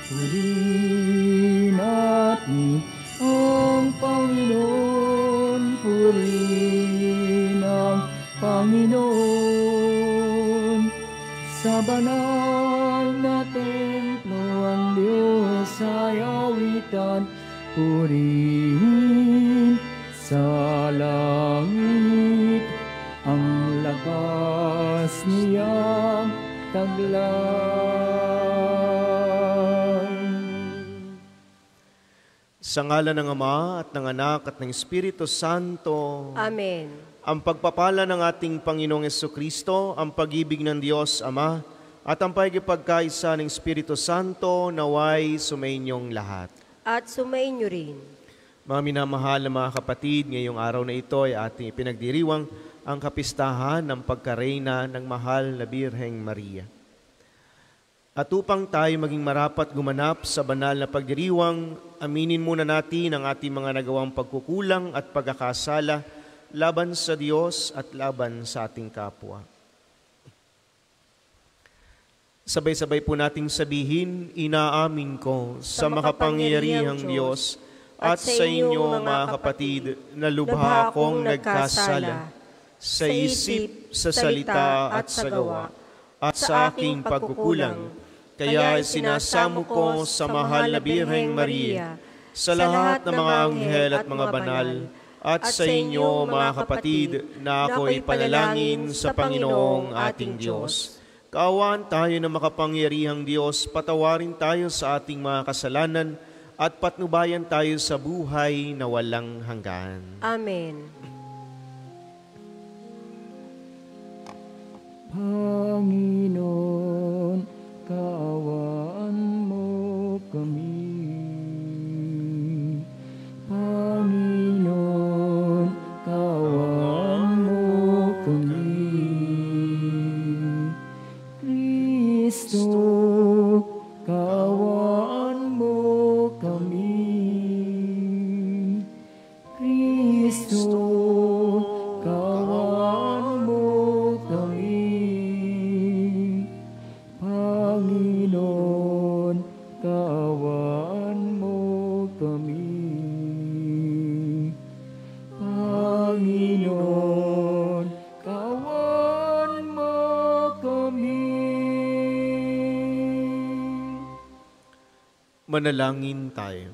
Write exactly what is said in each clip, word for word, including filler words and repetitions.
Purihin natin ang Panginoon, purihin ang Panginoon. Sa banal na templo ang Diyos ay awitan, purihin sa langit ang lakas niyang taglay. Sa ngalan ng Ama at ng Anak at ng Espiritu Santo. Amen. Ang pagpapala ng ating Panginoong Jesucristo, ang pag-ibig ng Diyos Ama, at ang pagkipagkaisa ng Espiritu Santo naway sumainyong lahat. At sumainyo rin. Mga minamahal na mga kapatid, ngayong araw na ito ay ating ipinagdiriwang ang kapistahan ng pagkareyna ng mahal na Birheng Maria. At upang tayo maging marapat gumanap sa banal na pagdiriwang, aminin muna natin ang ating mga nagawang pagkukulang at pagkakasala laban sa Diyos at laban sa ating kapwa. Sabay-sabay po nating sabihin, inaamin ko sa makapangyarihang Diyos at sa inyo mga kapatid na lubha akong nagkasala sa isip, sa salita at sa gawa at sa aking pagkukulang. Kaya sinasamo ko sa mahal na Birheng Maria, sa lahat ng mga anghel at mga banal, at sa inyo mga kapatid na ako'y panalangin sa Panginoong ating Diyos. Kaawaan tayo ng makapangyarihang Diyos, patawarin tayo sa ating mga kasalanan at patnubayan tayo sa buhay na walang hanggan. Amen. Panginoon, kaawaan mo kami. Panginoon, kaawaan mo kami. Kristo, kaawaan mo kami. Kristo, kaawaan mo kami. Panginoon, kaawaan mo kami. Panginoon, kaawaan mo kami. Manalangin tayo.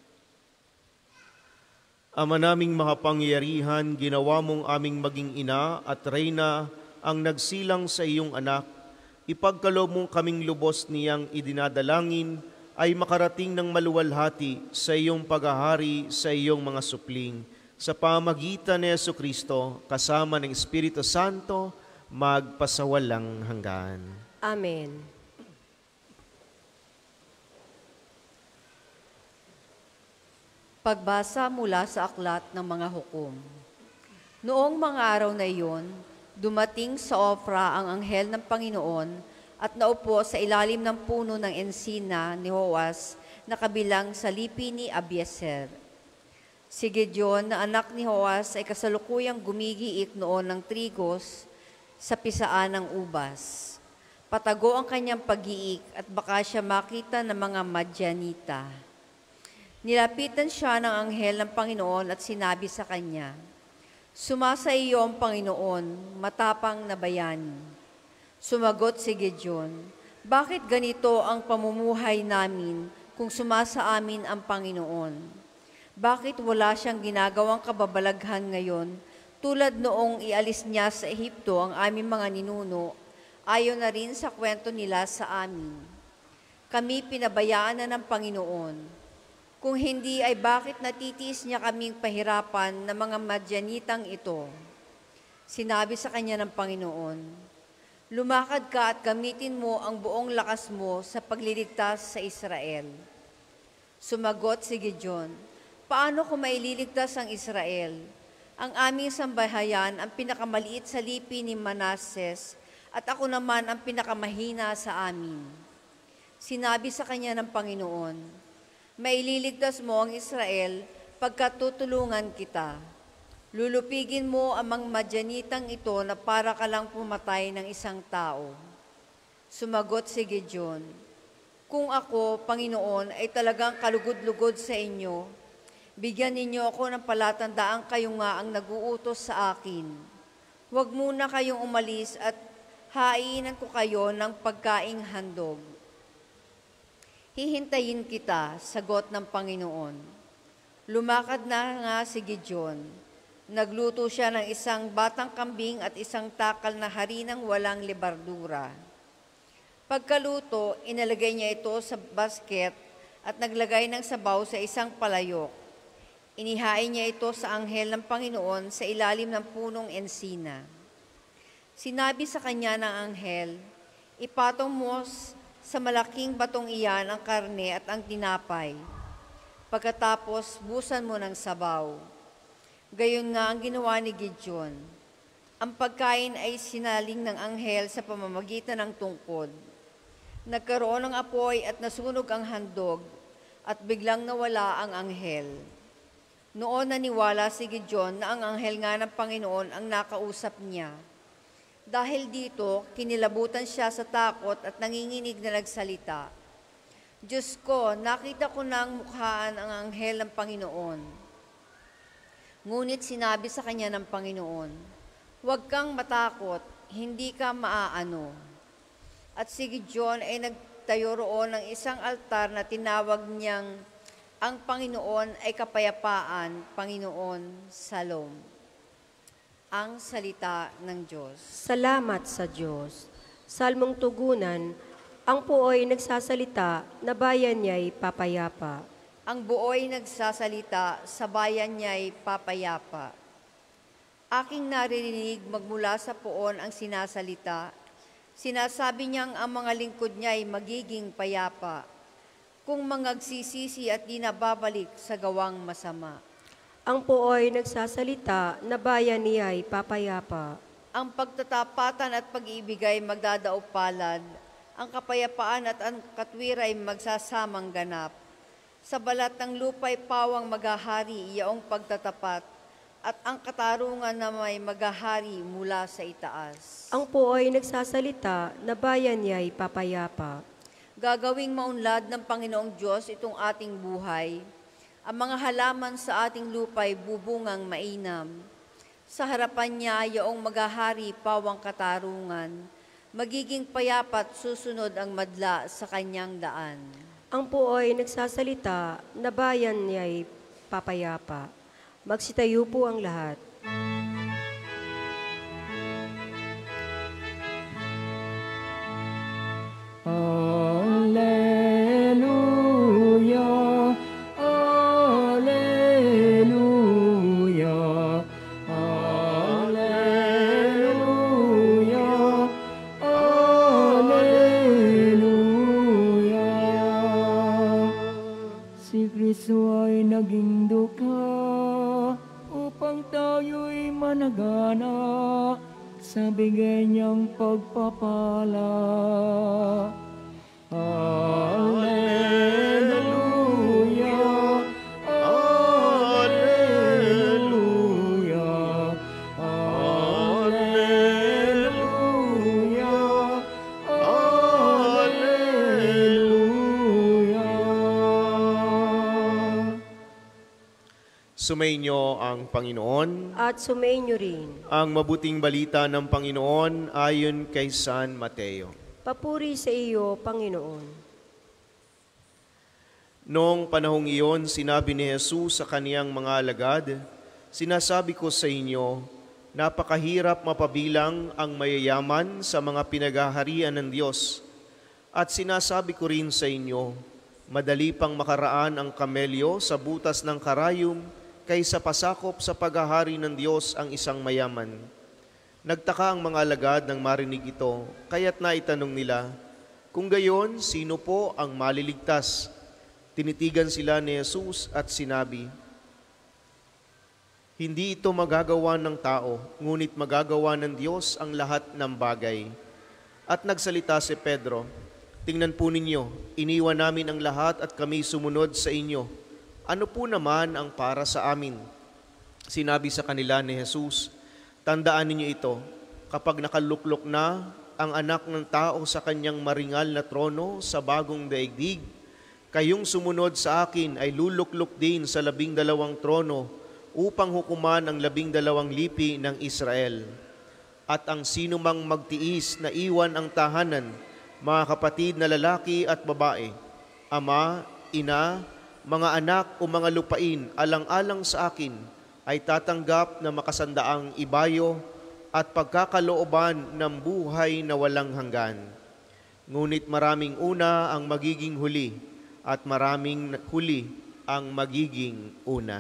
Ama naming makapangyarihan, ginawa mong aming maging ina at reyna ang nagsilang sa iyong anak. Ipagkaloob mong kaming lubos niyang idinadalangin ay makarating ng maluwalhati sa iyong paghahari sa iyong mga supling. Sa pamagitan ni Jesucristo, kasama ng Espiritu Santo, magpasawalang hanggan. Amen. Pagbasa mula sa aklat ng mga hukom. Noong mga araw na iyon, dumating sa Ofra ang anghel ng Panginoon at naupo sa ilalim ng puno ng ensina ni Joas na kabilang sa lipi ni Abieser. Si Gideon na anak ni Joas ay kasalukuyang gumigiik noon ng trigos sa pisaan ng ubas. Patago ang kanyang pag-iik at baka siya makita ng mga Madyanita. Nilapitan siya ng anghel ng Panginoon at sinabi sa kanya, "Sumasa iyo ang Panginoon, matapang na bayani." Sumagot si Gideon, "Bakit ganito ang pamumuhay namin kung sumasa amin ang Panginoon? Bakit wala siyang ginagawang kababalaghan ngayon tulad noong ialis niya sa Ehipto ang aming mga ninuno, ayon na rin sa kwento nila sa amin? Kami pinabayaan na ng Panginoon. Kung hindi ay bakit natitiis niya kaming pahirapan ng mga Madyanitang ito?" Sinabi sa kanya ng Panginoon, "Lumakad ka at gamitin mo ang buong lakas mo sa pagliligtas sa Israel." Sumagot si Gideon, "Paano ko maililigtas ang Israel? Ang aming sambahayan ang pinakamaliit sa lipi ni Manases at ako naman ang pinakamahina sa amin." Sinabi sa kanya ng Panginoon, "Maililigtas mo ang Israel pagkat tutulungan kita. Lulupigin mo ang mga Madyanitang ito na para ka lang pumatay ng isang tao." Sumagot si Gideon, Kung ako, Panginoon, ay talagang kalugod-lugod sa inyo, bigyan ninyo ako ng palatandaan kayo nga ang nag-uutos sa akin. Huwag muna kayong umalis at hainan ko kayo ng pagkaing handog. Hihintayin kita, sagot ng Panginoon. Lumakad na nga si Gideon. Nagluto siya ng isang batang kambing at isang takal na harinang walang libardura. Pagkaluto, inalagay niya ito sa basket at naglagay ng sabaw sa isang palayok. Inihain niya ito sa anghel ng Panginoon sa ilalim ng punong ensina. Sinabi sa kanya ng anghel, ipatong mo sa malaking batong iyan ang karne at ang tinapay. Pagkatapos, busan mo ng sabaw. Gayon nga ang ginawa ni Gideon. Ang pagkain ay sinaling ng anghel sa pamamagitan ng tungkod. Nagkaroon ng apoy at nasunog ang handog at biglang nawala ang anghel. Noon naniwala si Gideon na ang anghel nga ng Panginoon ang nakausap niya. Dahil dito, kinilabutan siya sa takot at nanginginig na nagsalita. Diyos ko, nakita ko na ang mukhaan ang anghel ng Panginoon. Ngunit sinabi sa kanya ng Panginoon, huwag kang matakot, hindi ka maaano. At si Gideon ay nagtayo roon ng isang altar na tinawag niyang ang Panginoon ay kapayapaan, Panginoon Salom. Ang salita ng Diyos. Salamat sa Diyos. Salmong tugunan, ang puoy nagsasalita na bayan niya'y papayapa. Ang buoy nagsasalita, sa bayan niya'y papayapa. Aking naririnig magmula sa poon ang sinasalita. Sinasabi niyang ang mga lingkod niya'y magiging payapa, kung mangagsisisi at di nababalik sa gawang masama. Ang puoy nagsasalita na bayan niya'y papayapa. Ang pagtatapatan at pag-ibig ay magdadaop palad, ang kapayapaan at ang katwira ay magsasamang ganap. Sa balat ng lupa'y pawang maghahari iyaong pagtatapat, at ang katarungan na may maghahari mula sa itaas. Ang puoy nagsasalita na bayan niya'y papayapa. Gagawing maunlad ng Panginoong Diyos itong ating buhay. Ang mga halaman sa ating lupa'y bubungang mainam. Sa harapan niya yaong maghahari pawang katarungan, magiging payapat susunod ang madla sa kanyang daan. Ang puoy nagsasalita na bayan niya'y papayapa. Magsitayo po ang lahat. Alleluia, alleluia, alleluia, alleluia. Si Kristo ay naging dukha upang tayo'y managana sa bigay niyang pagpapala. Alleluia, alleluia, alleluia, alleluia. Sumainyo ang Panginoon. At sumainyo rin. Ang mabuting balita ng Panginoon ayon kay San Mateo. Papuri sa iyo, Panginoon. Noong panahong iyon, sinabi ni Jesus sa kaniyang mga alagad, sinasabi ko sa inyo, napakahirap mapabilang ang mayayaman sa mga pinagaharian ng Diyos. At sinasabi ko rin sa inyo, madali pang makaraan ang kamelyo sa butas ng karayom kaysa pasakop sa paghahari ng Diyos ang isang mayaman. Nagtaka ang mga alagad nang marinig ito, kaya't naitanong nila, kung gayon, sino po ang maliligtas? Tinitigan sila ni Jesus at sinabi, hindi ito magagawa ng tao, ngunit magagawa ng Diyos ang lahat ng bagay. At nagsalita si Pedro, tingnan po ninyo, iniwan namin ang lahat at kami sumunod sa inyo. Ano po naman ang para sa amin? Sinabi sa kanila ni Jesus, tandaan ninyo ito, kapag nakaluklok na ang anak ng tao sa kanyang maringal na trono sa bagong daigdig. Kayong sumunod sa akin ay luluklok din sa labing dalawang trono upang hukuman ang labing dalawang lipi ng Israel. At ang sino mang magtiis na iwan ang tahanan, mga kapatid na lalaki at babae, ama, ina, mga anak o mga lupain alang-alang sa akin, ay tatanggap na makasandaang ibayo at pagkakalooban ng buhay na walang hanggan. Ngunit maraming una ang magiging huli at maraming huli ang magiging una.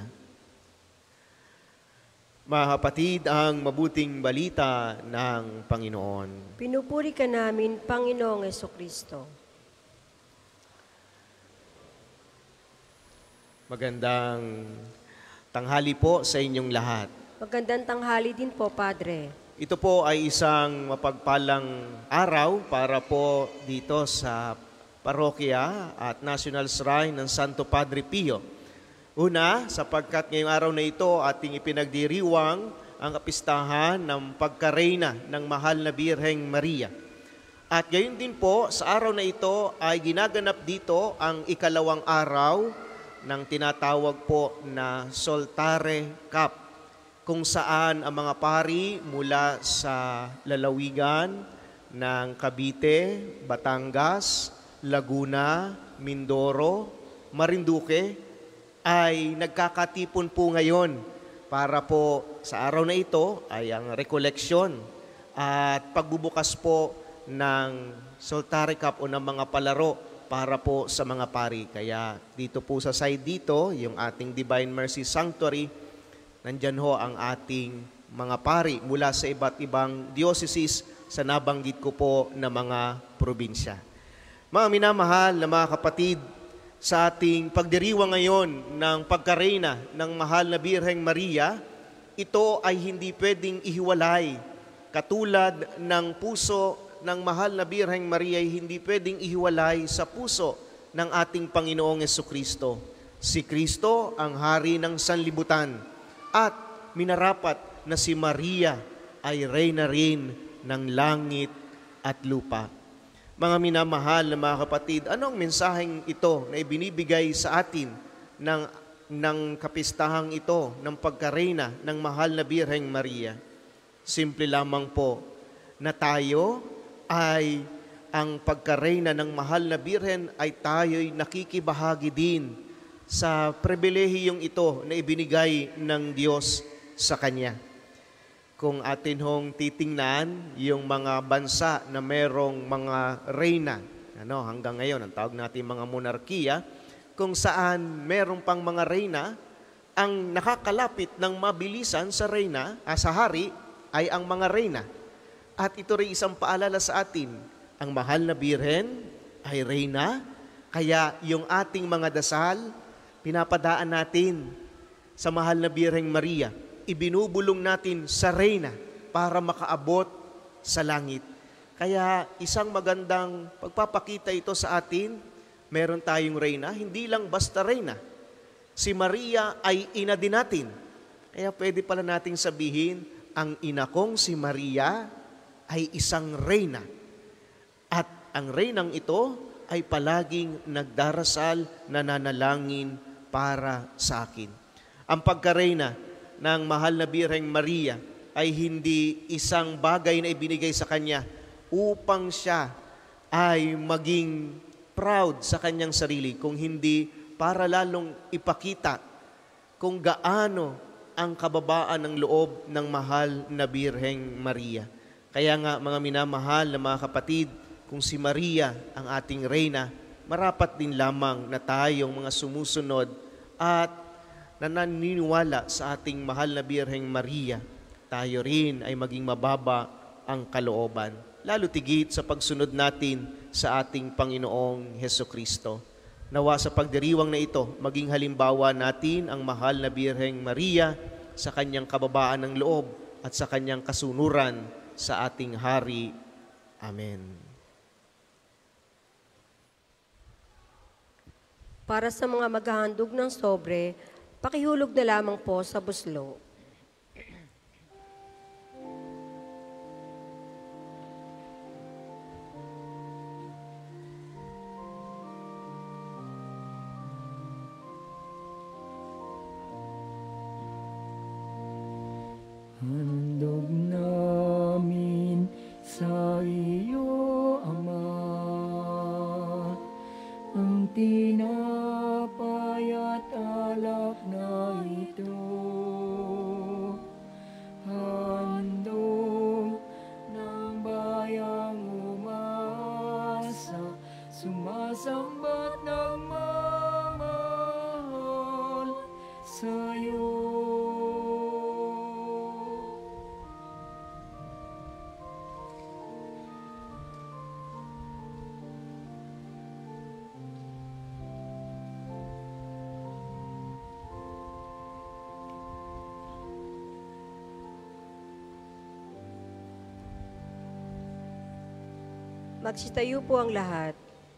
Mga kapatid, ang mabuting balita ng Panginoon. Pinupuri ka namin, Panginoong Hesukristo. Magandang tanghali po sa inyong lahat. Magandang tanghali din po, Padre. Ito po ay isang mapagpalang araw para po dito sa parokya at National Shrine ng Santo Padre Pio. Una, sapagkat ngayong araw na ito ating ipinagdiriwang ang kapistahan ng pagkareyna ng mahal na Birheng Maria. At gayon din po, sa araw na ito ay ginaganap dito ang ikalawang araw ng tinatawag po na Soltare Cup, kung saan ang mga pari mula sa lalawigan ng Cavite, Batangas, Laguna, Mindoro, Marinduque ay nagkakatipon po ngayon para po sa araw na ito ay ang rekoleksyon at pagbubukas po ng Soltare Cup o ng mga palaro para po sa mga pari. Kaya dito po sa side dito, yung ating Divine Mercy Sanctuary, nandyan ho ang ating mga pari mula sa iba't ibang diocese sa nabanggit ko po na mga probinsya. Mga minamahal na mga kapatid, sa ating pagdiriwang ngayon ng pagkareyna ng mahal na Birheng Maria, ito ay hindi pwedeng ihiwalay. Katulad ng puso ng mahal na Birheng Maria ay hindi pwedeng ihiwalay sa puso ng ating Panginoong Hesukristo. Si Kristo ang hari ng sanlibutan at minarapat na si Maria ay reyna rin ng langit at lupa. Mga minamahal na mga kapatid, anong mensaheng ito na ibinibigay sa atin ng, ng kapistahang ito ng pagkareyna ng mahal na Birheng Maria? Simple lamang po na tayo ay ang pagkareyna ng mahal na Birhen ay tayo'y nakikibahagi din sa pribilehiyong ito na ibinigay ng Diyos sa Kanya. Kung atin hong titingnan yung mga bansa na merong mga reyna, ano, hanggang ngayon, ang tawag natin mga monarkiya, kung saan merong pang mga reyna, ang nakakalapit ng mabilisan sa reyna, ah, sa hari, ay ang mga reyna. At ito rin isang paalala sa atin, ang mahal na Birhen ay reyna, kaya yung ating mga dasal, pinapadaan natin sa mahal na Birheng Maria, ibinubulong natin sa reyna para makaabot sa langit. Kaya isang magandang pagpapakita ito sa atin, meron tayong reyna, hindi lang basta reyna. Si Maria ay ina din natin. Kaya pwede pala nating sabihin, ang ina kong si Maria ay isang reyna. At ang reynang ito ay palaging nagdarasal, nananalangin para sa akin. Ang pagkareyna ng mahal na Birheng Maria ay hindi isang bagay na ibinigay sa Kanya upang siya ay maging proud sa Kanyang sarili, kung hindi para lalong ipakita kung gaano ang kababaan ng loob ng mahal na Birheng Maria. Kaya nga mga minamahal na mga kapatid, kung si Maria ang ating reyna, marapat din lamang na tayong mga sumusunod at na naniniwala sa ating mahal na Birheng Maria, tayo rin ay maging mababa ang kalooban. Lalo tigit sa pagsunod natin sa ating Panginoong Hesukristo. Nawa sa pagdiriwang na ito, maging halimbawa natin ang mahal na Birheng Maria sa kanyang kababaan ng loob at sa kanyang kasunuran sa ating hari. Amen. Para sa mga maghahandog ng sobre, pakihulog na lamang po sa buslo. tinapay at alak na ito, handog ng bayang umasa, sumasambat ng mamahal sa'yo. Magsitayo po ang lahat.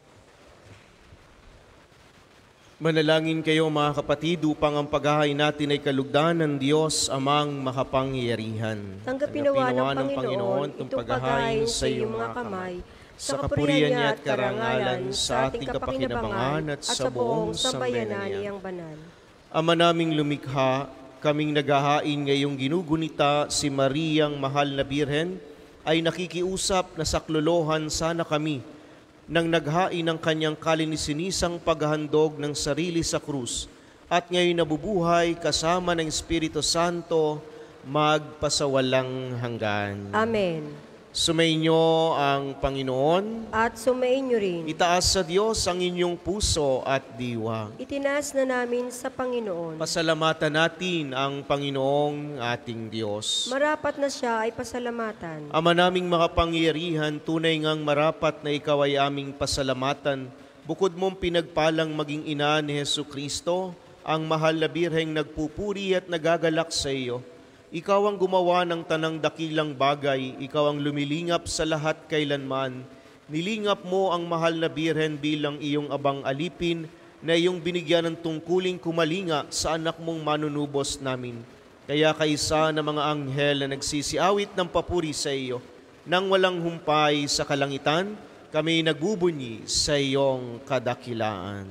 Manalangin kayo mga kapatid upang ang paghahain natin ay kalugdan ng Diyos amang makapangyarihan. Tanggapin nawa ng Panginoon itong paghahain sa iyong mga kamay, sa kapurihan niya at karangalan, sa ating kapakinabangan at sa buong sambayanan niyang banal. Ama naming lumikha, kaming naghahain ngayong ginugunita si Mariang Mahal na Birhen, ay nakikiusap na saklolohan sana kami nang naghain ng kanyang kalininisang paghahandog ng sarili sa krus at ngayon nabubuhay kasama ng Espiritu Santo magpasawalang hanggan. Amen. Sumainyo ang Panginoon. At sumainyo rin. Itaas sa Diyos ang inyong puso at diwa. Itinaas na namin sa Panginoon. Pasalamatan natin ang Panginoong ating Diyos. Marapat na siya ay pasalamatan. Ama naming makapangyarihan, tunay ngang marapat na ikaw ay aming pasalamatan. Bukod mong pinagpalang maging ina ni Jesucristo, ang mahal na birheng nagpupuri at nagagalak sa iyo. Ikaw ang gumawa ng tanang dakilang bagay, ikaw ang lumilingap sa lahat kailanman. Nilingap mo ang mahal na birhen bilang iyong abang alipin na iyong binigyan ng tungkuling kumalinga sa anak mong manunubos namin. Kaya kaisa ng mga anghel na nagsisiawit ng papuri sa iyo, nang walang humpay sa kalangitan, kami nagbubunyi sa iyong kadakilaan.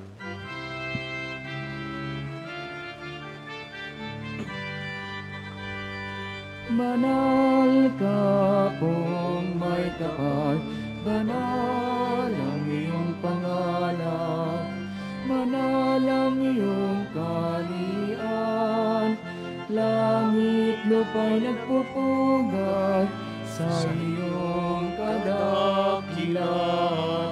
Banal ka pong may tapat, banal ang iyong pangalan, banal ang iyong kaharian, langit lupa'y nagpupugay sa iyong kadakilaan,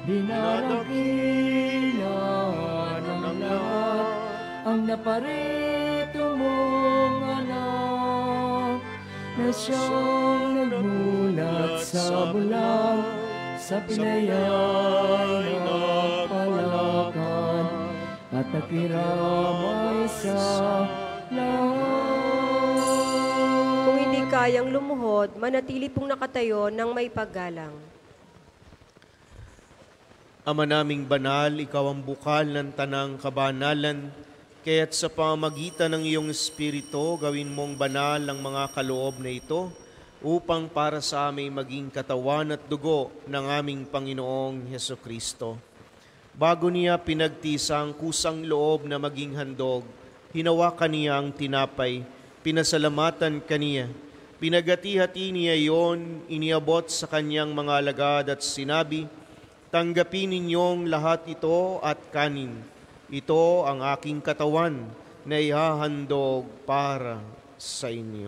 dinarakilan ng lahat ang naparito mong anak, na siyang nagmulat sa bulang, sa pinayay nagpalakan, at nakiramay sa lahat. Kung hindi kayang lumuhod, manatili pong nakatayo ng may paggalang. Ama naming banal, ikaw ang bukal ng tanang kabanalan, kaya't sa pamamagitan ng iyong Espiritu, gawin mong banal ang mga kaloob na ito upang para sa aming maging katawan at dugo ng aming Panginoong Hesukristo. Bago niya pinagtisa ang kusang loob na maging handog, hinawakan niya ang tinapay, pinasalamatan kaniya. Pinagati-hati niya iyon, iniabot sa kanyang mga alagad at sinabi, "Tanggapin ninyong lahat ito at kanin. Ito ang aking katawan na ihahandog para sa inyo."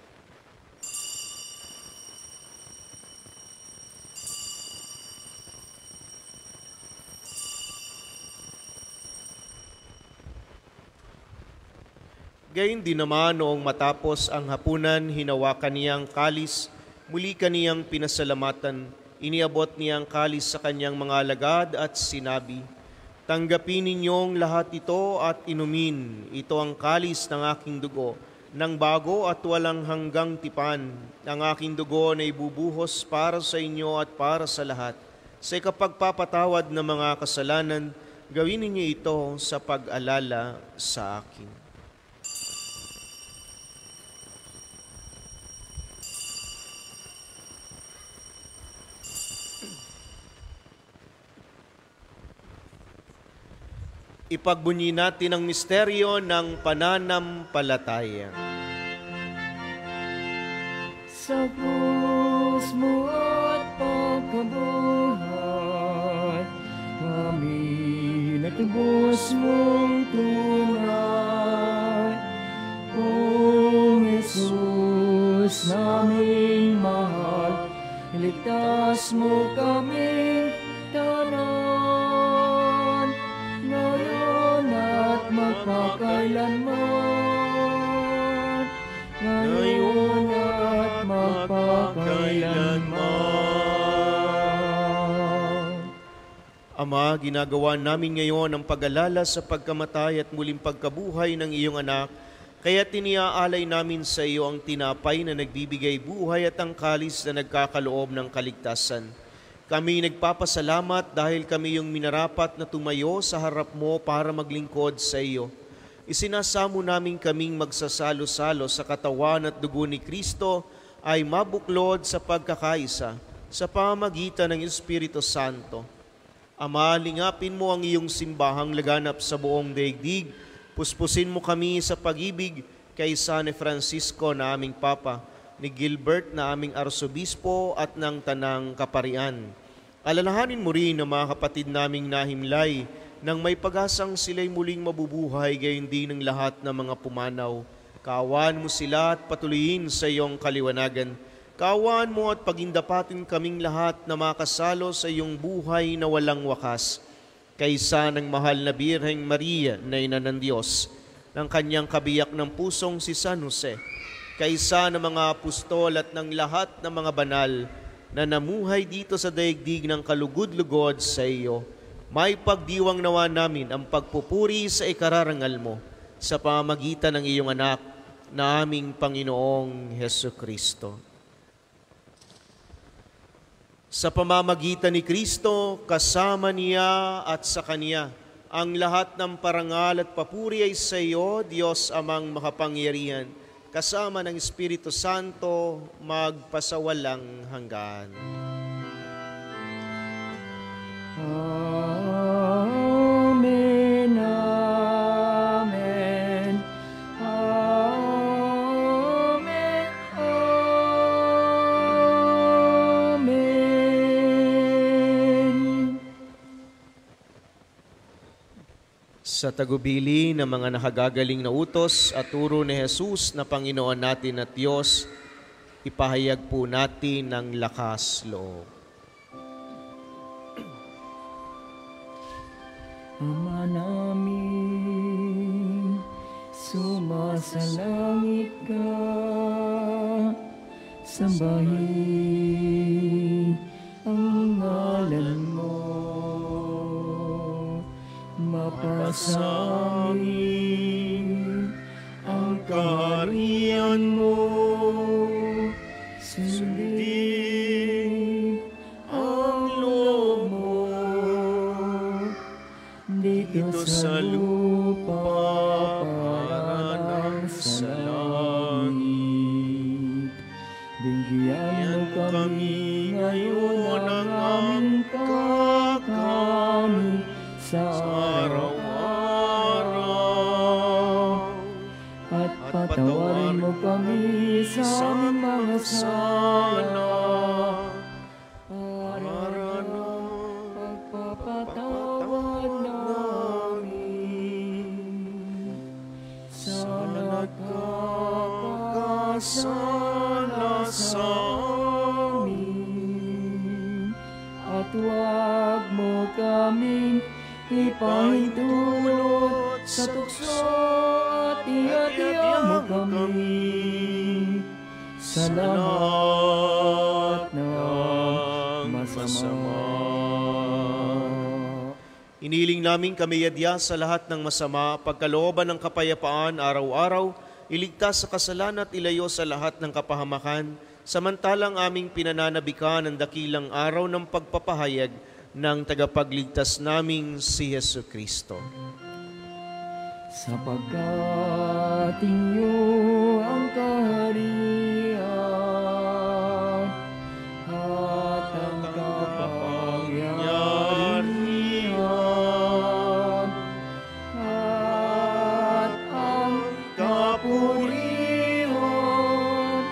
Gayun din naman noong matapos ang hapunan, hinawakan niyang kalis, muli kaniyang pinasalamatan, iniabot niyang kalis sa kanyang mga alagad at sinabi, "Tanggapin ninyong lahat ito at inumin. Ito ang kalis ng aking dugo, ng bago at walang hanggang tipan. Ang aking dugo na ibubuhos para sa inyo at para sa lahat. Sa ikapagpapatawad ng mga kasalanan, gawin ninyo ito sa pag-alala sa akin." Ipagbunyi natin ang misteryo ng pananampalataya. Sa krus mo at pagkabuhay, kami lubos mong tunay. O Jesus naming mahal, iligtas mo kaming tanan, ngayon at magpakailanman. Ngayon at magpakailanman. Ama, ginagawa namin ngayon ang pag-alala sa pagkamatay at muling pagkabuhay ng iyong anak, kaya tiniaalay namin sa iyo ang tinapay na nagbibigay buhay at ang kalis na nagkakaloob ng kaligtasan. Kami nagpapasalamat dahil kami yung minarapat na tumayo sa harap mo para maglingkod sa iyo. Isinasamo namin kaming magsasalo-salo sa katawan at dugo ni Kristo ay mabuklod sa pagkakaisa sa pamagitan ng Espiritu Santo. Ama, lingapin mo ang iyong simbahang laganap sa buong daigdig. Puspusin mo kami sa pag-ibig kay San Francisco na aming Papa, ni Gilbert na aming Arsobispo at ng Tanang Kaparian. Alalahanin mo rin ang mga kapatid naming nahimlay nang may pag-asang sila'y muling mabubuhay, gayon din ng lahat ng mga pumanaw. Kaawaan mo sila at patuloyin sa iyong kaliwanagan. Kaawaan mo at pagindapatin kaming lahat na makasalo sa iyong buhay na walang wakas. Kaysa ng mahal na Birheng Maria na ina ng Diyos, ng kanyang kabiyak ng pusong si San Jose, kaysa ng mga apostol at ng lahat ng mga banal na namuhay dito sa daigdig ng kalugod-lugod sa iyo, may pagdiwang nawa namin ang pagpupuri sa ikararangal mo sa pamamagitan ng iyong anak na aming Panginoong Hesukristo. Sa pamamagitan ni Kristo, kasama niya at sa Kanya, ang lahat ng parangal at papuri ay sa iyo, Diyos amang makapangyarihan, kasama ng Espiritu Santo, magpasawalang hanggan. Amen, amen, amen, amen. Sa tagubili ng mga nakagagaling na utos at turo ni Jesus na Panginoon natin at Diyos, ipahayag po natin ng lakas loob. Ama namin, sumasalangit ka, sambahin ang ngalan mo, mapasamin ang kaharian mo, sundin ang loob mo, dito sa lupa parang sa langit. Bigyan mo kami ngayon ng aming kakanin sa araw-araw, at patawarin mo kami sa aming mga sala para ng pagpapatawad namin sa nagkakasala sa amin, at huwag mo kaming ipahintulot sa tukso, at ihatiya mo kami sa lahat ng masama. Iniling namin kami yadya sa lahat ng masama, pagkalooban ng kapayapaan araw-araw, iligtas sa kasalan at ilayo sa lahat ng kapahamakan, samantalang aming pinananabikan ang dakilang araw ng pagpapahayag ng tagapagligtas naming si Jesucristo. Sapagkat inyo ang kaharian at ang kapangyarihan at ang kapurihan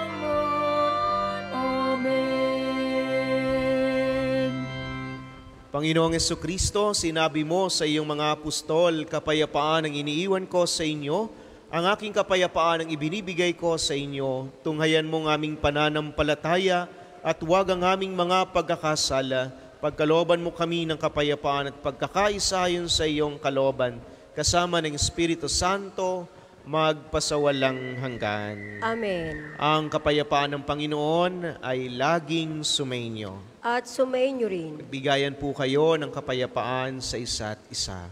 magpakailanman. Amen. Panginoong Jesucristo, sinabi mo sa iyong mga apostol, kapayapaan ang iniiwan ko sa inyo, ang aking kapayapaan ang ibinibigay ko sa inyo. Tunghayan mo ang aming pananampalataya at huwag ang aming mga pagkakasala. Pagkalooban mo kami ng kapayapaan at pagkakaisa ayon sa iyong kalooban, kasama ng Espiritu Santo, magpasawalang hanggan. Amen. Ang kapayapaan ng Panginoon ay laging sumainyo. At sumainyo rin. Bigayan po kayo ng kapayapaan sa isa't isa.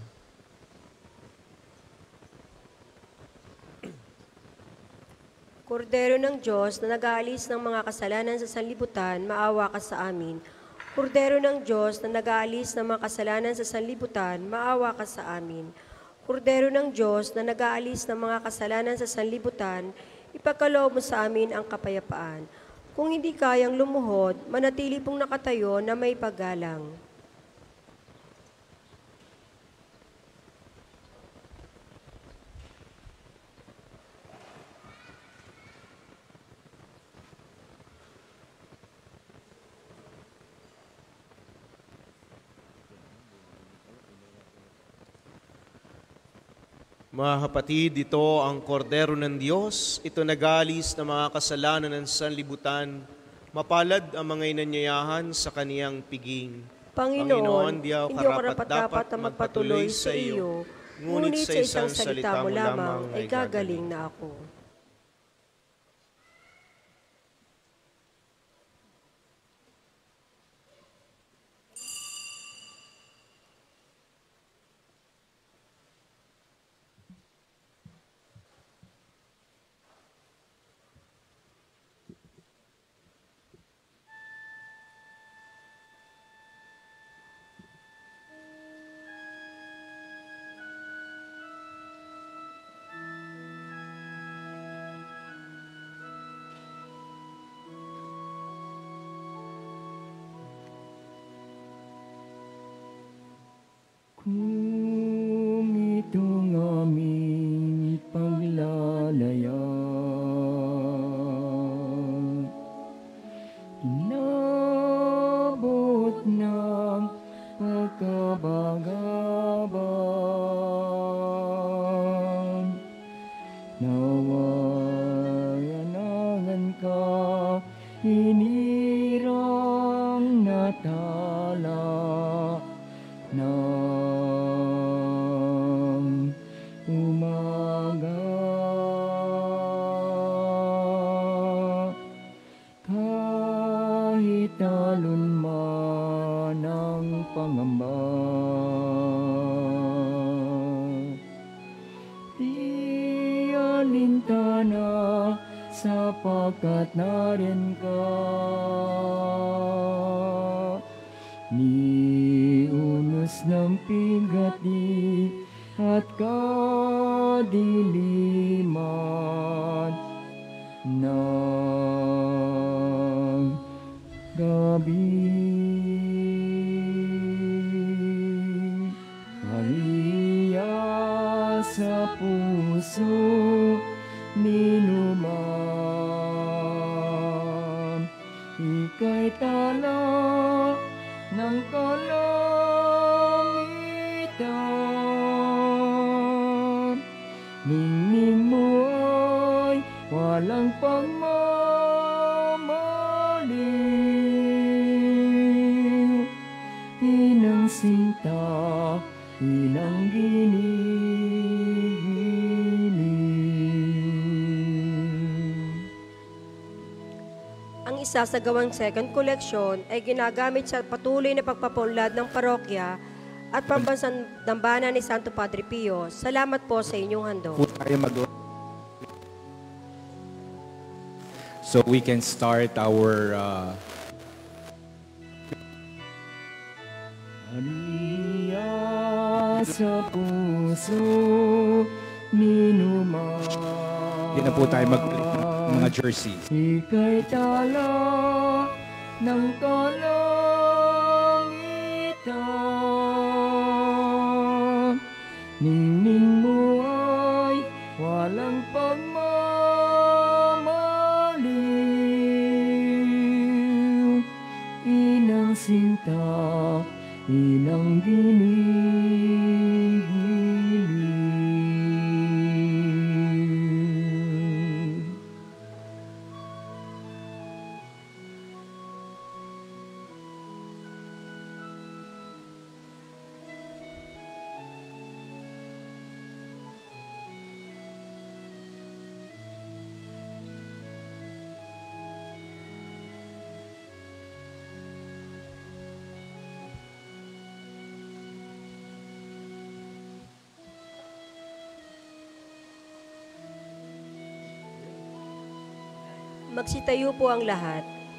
Kordero ng Diyos na nag-aalis ng mga kasalanan sa sanlibutan, maawa ka sa amin. Kordero ng Diyos na nag-aalis ng mga kasalanan sa sanlibutan, maawa ka sa amin. Kordero ng Diyos na nag-aalis ng mga kasalanan sa sanlibutan, ipagkaloob mo sa amin ang kapayapaan. Kung hindi kayang lumuhod, manatili pong nakatayo na may paggalang. Mga kapatid, ito ang kordero ng Diyos. Ito nag-aalis ng mga kasalanan ng sanlibutan. Mapalad ang mga inanyayahan sa kaniyang piging. Panginoon, hindi ako karapat-dapat na magpatuloy sa iyo, ngunit sa isang salita mo lamang ay gagaling na ako. Kung itong aming paglalayag, inabot ng pagkabagaban, naway anangan ka, hinirang natala ng umaga. Kahit talon man ang pangamba, di alintana sapagkat nariyan ka. Ni unos ng pigati at kadiliman ng gabi. Maria sa puso ninuman, ika'y tala ng kalangitan. Ningning mo ay walang pagmamaliw, inang sinta, inang ginigiling. Ang isasagawang second collection ay ginagamit sa patuloy na pagpapaunlad ng parokya at pambansang dambana ni Santo Padre Pio. Salamat po sa inyong handog. Po tayo mag- So we can start our uh, Maria sa puso ninuman, Hindi na po tayo magbalik ng mga jerseys. ika'y tala ng kalangitan. Ningning mo ay walang pagmamaliw, inang sinta, inang ginigiling. Magsitayo po ang lahat.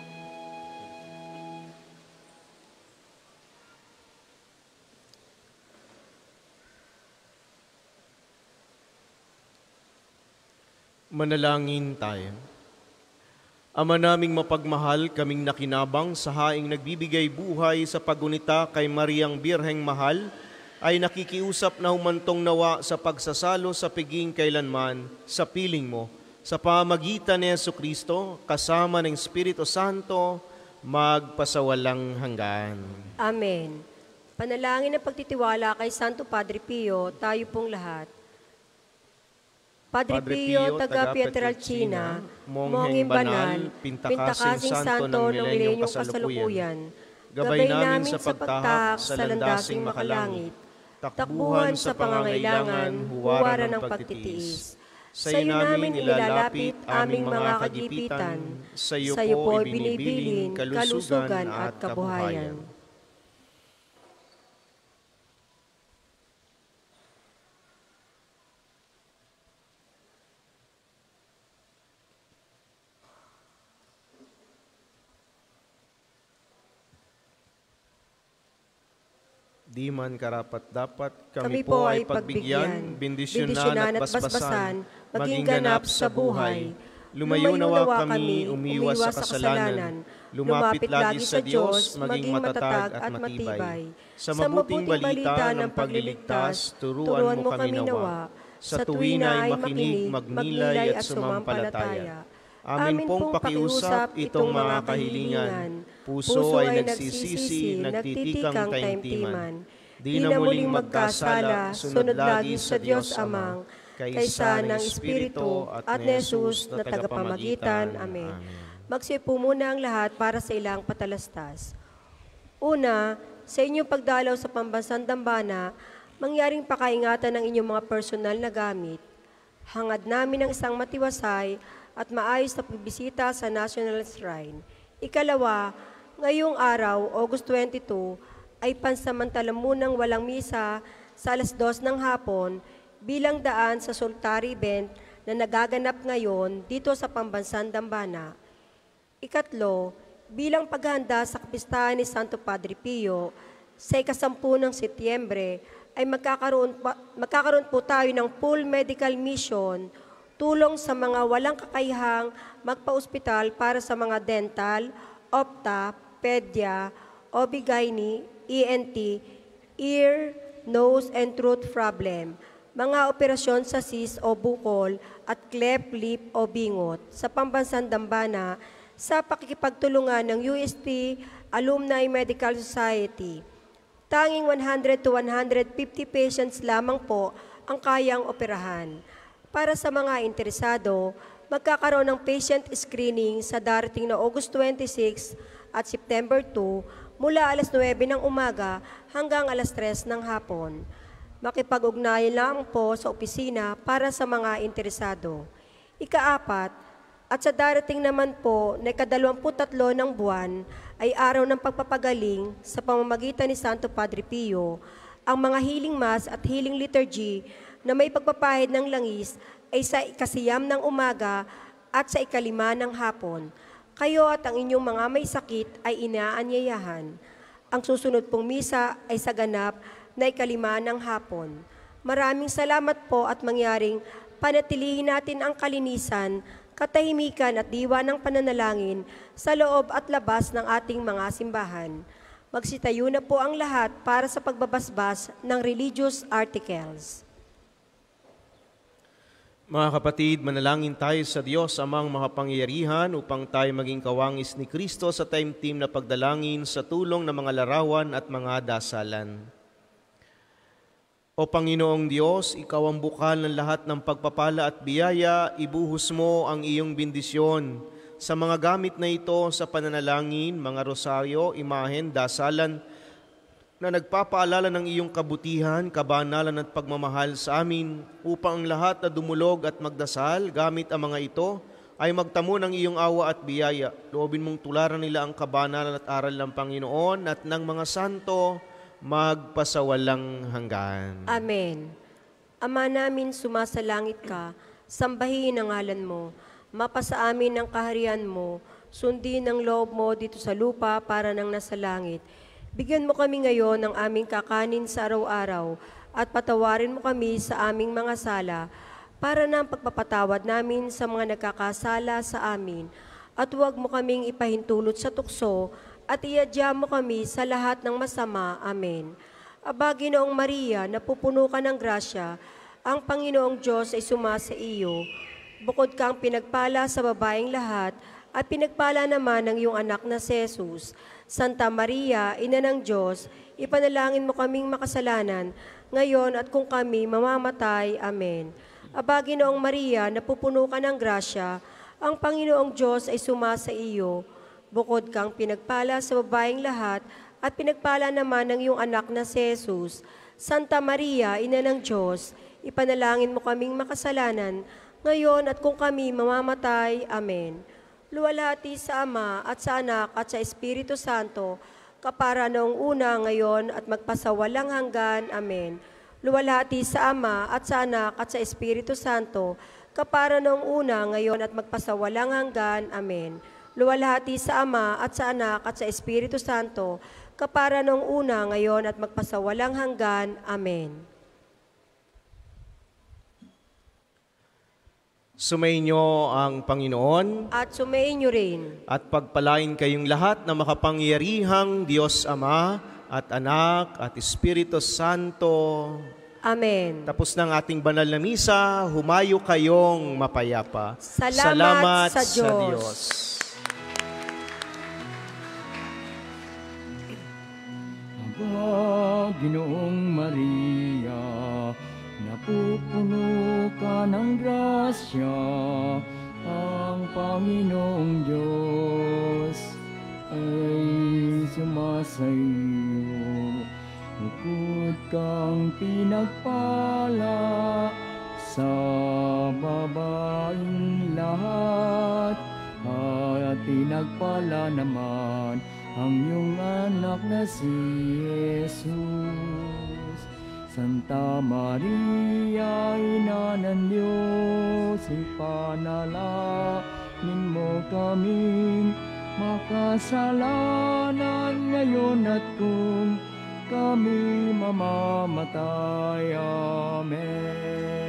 Manalangin tayo. Ama naming mapagmahal, kaming nakinabang sa haing nagbibigay buhay sa pagunita kay Mariang Birheng Mahal, ay nakikiusap na humantong nawa sa pagsasalo sa piging kailanman sa piling mo, sa pamagitan ni Jesucristo, kasama ng Espiritu Santo, magpasawalang hanggan. Amen. Panalangin ng pagtitiwala kay Santo Padre Pio, tayo pong lahat. Padre, Padre Pio, Pio, taga taga Pietrelcina, Pietrelcina, monghing banal, pintakasing santo ng milenyong kasalukuyan, gabay namin sa pagtahak sa landasing makalangit, takbuhan sa pangangailangan, huwaran ng pagtitiis. Sa iyo namin ilalapit aming mga kagipitan, sa iyo po binibilin kalusugan at kabuhayan. Di man karapat-dapat, Kami kami, po po ay ay pagbigyan, bendisyonan at basbasan, maging ganap sa buhay. Lumayo Lumayo nawa nawa kami, umiwas sa kasalanan, lumapit lagi sa Diyos, maging matatag at matibay. Sa mabuting balita ng pagliligtas, turuan mo kami nawa. Sa tuwina ay makinig, magnilay at sumampalataya. Amin pong pakiusap itong mga kahilingan. Puso ay nagsisisi, nagtitikang taimtiman. Di na muling magkasala, sunod lagi sa Diyos Amang, kaysa ng Espiritu at ni Jesus na tagapamagitan. Amen. Magsipo muna ang lahat para sa ilang patalastas. Una, sa inyong pagdalaw sa pambansang dambana, mangyaring pakaingatan ng inyong mga personal na gamit. Hangad namin ang isang matiwasay at maayos na pagbisita sa National Shrine. Ikalawa, ngayong araw, August twenty-two, ay pansamantala munang walang misa sa alas dos ng hapon bilang daan sa Soltari event na nagaganap ngayon dito sa Pambansang Dambana. Ikatlo, bilang paghahanda sa kapistahan ni Santo Padre Pio, sa ikasampu ng Setyembre, ay magkakaroon, pa, magkakaroon po tayo ng full medical mission, tulong sa mga walang kakayahang magpa-ospital para sa mga dental, opta, pedya, O B G Y N, E N T, ear, nose, and throat problem, mga operasyon sa cyst o bukol at cleft lip o bingot sa Pambansang Dambana sa pakikipagtulungan ng U S T Alumni Medical Society. Tanging one hundred to one hundred fifty patients lamang po ang kayang operahan. Para sa mga interesado, magkakaroon ng patient screening sa darating na August twenty-six at September two mula alas nuwebe ng umaga hanggang alas tres ng hapon. Makipag-ugnayan lang po sa opisina para sa mga interesado. Ikaapat, at sa darating naman po na ikadalawamput tatlo ng buwan ay araw ng pagpapagaling sa pamamagitan ni Santo Padre Pio, ang mga healing mass at healing liturgy na may pagpapahid ng langis ay sa ikasiyam ng umaga at sa ikalima ng hapon. Kayo at ang inyong mga may sakit ay inaanyayahan. Ang susunod pong misa ay sa ganap na ikalima ng hapon. Maraming salamat po at mangyaring panatilihin natin ang kalinisan, katahimikan at diwa ng pananalangin sa loob at labas ng ating mga simbahan. Magsitayo na po ang lahat para sa pagbabasbas ng religious articles. Mga kapatid, manalangin tayo sa Diyos amang makapangyarihan upang tayo maging kawangis ni Kristo sa taimtim na pagdalangin sa tulong ng mga larawan at mga dasalan. O Panginoong Diyos, Ikaw ang bukal ng lahat ng pagpapala at biyaya, ibuhos mo ang iyong bendisyon sa mga gamit na ito sa pananalangin, mga rosaryo, imahen, dasalan, na nagpapaalala ng iyong kabutihan, kabanalan at pagmamahal sa amin upang ang lahat na dumulog at magdasal gamit ang mga ito ay magtamo ng iyong awa at biyaya. Loobin mong tularan nila ang kabanalan at aral ng Panginoon at ng mga santo magpasawalang hanggan. Amen. Ama namin, sumasalangit ka, sambahin ang ngalan mo, mapasa amin ang kaharian mo, sundin ang loob mo dito sa lupa para nang nasa langit. Bigyan mo kami ngayon ng aming kakanin sa araw-araw at patawarin mo kami sa aming mga sala para ng pagpapatawad namin sa mga nagkakasala sa amin. At huwag mo kaming ipahintulot sa tukso at iadya mo kami sa lahat ng masama. Amen. Aba, Ginoong Maria, napupuno ka ng grasya, ang Panginoong Diyos ay sumasa iyo. Bukod kang pinagpala sa babaeng lahat at pinagpala naman ng iyong anak na si Jesus. Santa Maria, Ina ng Diyos, ipanalangin mo kaming makasalanan, ngayon at kung kami mamamatay. Amen. Aba, Ginoong Maria, napupuno ka ng grasya, ang Panginoong Diyos ay sumasa iyo. Bukod kang pinagpala sa babaeng lahat, at pinagpala naman ng iyong anak na si Jesus. Santa Maria, Ina ng Diyos, ipanalangin mo kaming makasalanan, ngayon at kung kami mamamatay. Amen. Luwalhati sa Ama at sa Anak at sa Espiritu Santo, kapara noong una, ngayon at magpasawalang hanggan. Amen. Luwalhati sa Ama at sa Anak at sa Espiritu Santo, kapara noong una, ngayon at magpasawalang hanggan. Amen. Luwalhati sa Ama at sa Anak at sa Espiritu Santo, kapara noong una, ngayon at magpasawalang hanggan. Amen. Sumainyo ang Panginoon At sumainyo rin. at pagpalain kayong lahat na makapangyarihang Diyos Ama at Anak at Espiritu Santo. Amen. Tapos ng ating banal na misa, humayo kayong mapayapa. Salamat sa sa Diyos. Diyos. Aba, Ginoong Maria, napupuno ka ng grasya, ang Panginoong Diyos ay sumasa iyo. Bukod kang pinagpala sa babaeng lahat, at pinagpala naman ang iyong anak na si Jesus. Santa Maria, Ina ng Diyos, ipanalangin mo kaming makasalanan ngayon at kung kami mamamatay. Amen.